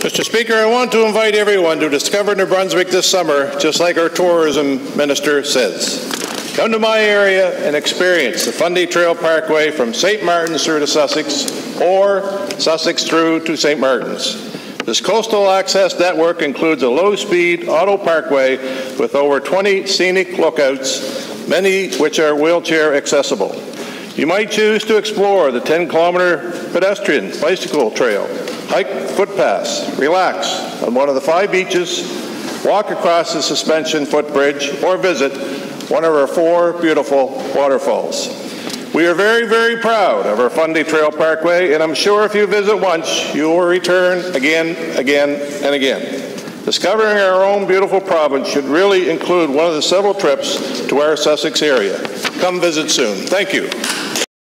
Mr. Speaker, I want to invite everyone to discover New Brunswick this summer, just like our tourism minister says. Come to my area and experience the Fundy Trail Parkway from St. Martin's through to Sussex, or Sussex through to St. Martin's. This coastal access network includes a low-speed auto parkway with over 20 scenic lookouts, many which are wheelchair accessible. You might choose to explore the 10-kilometer pedestrian bicycle trail, hike footpaths, relax on one of the 5 beaches, walk across the suspension footbridge, or visit one of our 4 beautiful waterfalls. We are very, very proud of our Fundy Trail Parkway, and I'm sure if you visit once, you will return again, and again. Discovering our own beautiful province should really include one of the several trips to our Sussex area. Come visit soon. Thank you.